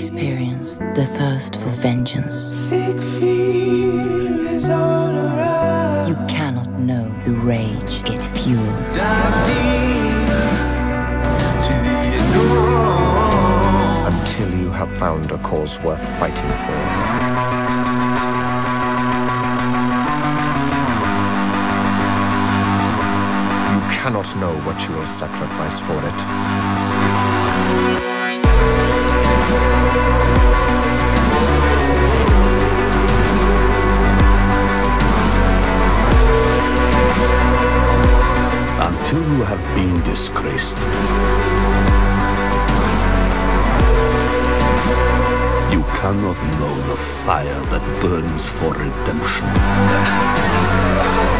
experienced the thirst for vengeance, Thick fear is all around. you cannot know the rage it fuels. Dive deep to the unknown. Until you have found a cause worth fighting for. You cannot know what you will sacrifice for it. Until you have been disgraced, you cannot know the fire that burns for redemption.